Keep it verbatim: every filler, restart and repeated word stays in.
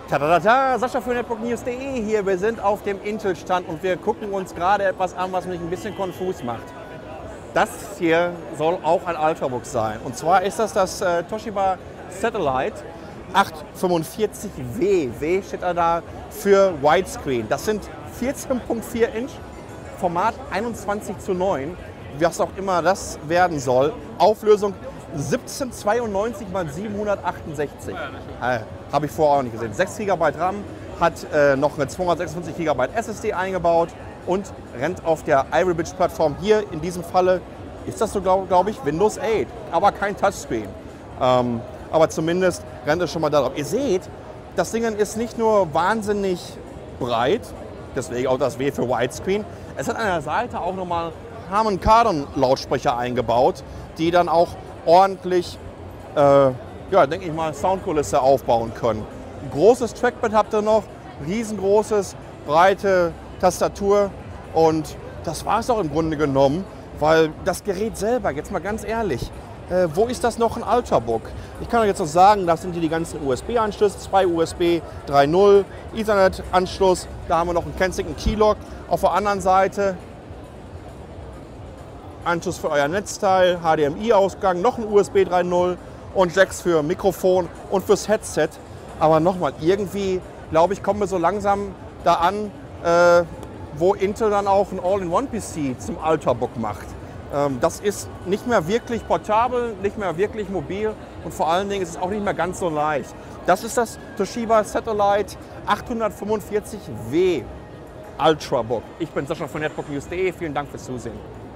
Tadadada, Sascha für Netbook News punkt de hier. Wir sind auf dem Intel-Stand und wir gucken uns gerade etwas an, was mich ein bisschen konfus macht. Das hier soll auch ein Ultrabook sein. Und zwar ist das das äh, Toshiba Satellite achthundertfünfundvierzig W. W steht da für Widescreen. Das sind vierzehn Komma vier Inch, Format einundzwanzig zu neun, was auch immer das werden soll. Auflösung siebzehnhundertzweiundneunzig mal siebenhundertachtundsechzig. Äh, Habe ich vorher auch nicht gesehen. sechs Gigabyte RAM, hat äh, noch eine zweihundertsechsundfünfzig Gigabyte S S D eingebaut und rennt auf der Ivy Bridge Plattform. Hier in diesem Falle ist das so, glaube glaub ich, Windows acht, aber kein Touchscreen. Ähm, aber zumindest rennt es schon mal darauf. Ihr seht, das Ding ist nicht nur wahnsinnig breit, deswegen auch das W für Widescreen. Es hat an der Seite auch nochmal Harman Kardon Lautsprecher eingebaut, die dann auch ordentlich, äh, ja, denke ich mal, Soundkulisse aufbauen können. Ein großes Trackpad habt ihr noch, riesengroßes, breite Tastatur und das war es auch im Grunde genommen, weil das Gerät selber, jetzt mal ganz ehrlich, äh, wo ist das noch ein Ultrabook? Ich kann euch jetzt noch sagen, das sind hier die ganzen U S B-Anschlüsse, zwei U S B drei Punkt null, Ethernet-Anschluss, da haben wir noch einen Kensington Keylog. Auf der anderen Seite Anschluss für euer Netzteil, H D M I-Ausgang, noch ein U S B drei Punkt null und Jacks für Mikrofon und fürs Headset. Aber nochmal, irgendwie, glaube ich, kommen wir so langsam da an, äh, wo Intel dann auch ein All-in-One-P C zum Ultrabook macht. Ähm, das ist nicht mehr wirklich portabel, nicht mehr wirklich mobil und vor allen Dingen ist es auch nicht mehr ganz so leicht. Das ist das Toshiba Satellite achthundertfünfundvierzig W Ultrabook. Ich bin Sascha von Netbook News punkt de. Vielen Dank fürs Zusehen.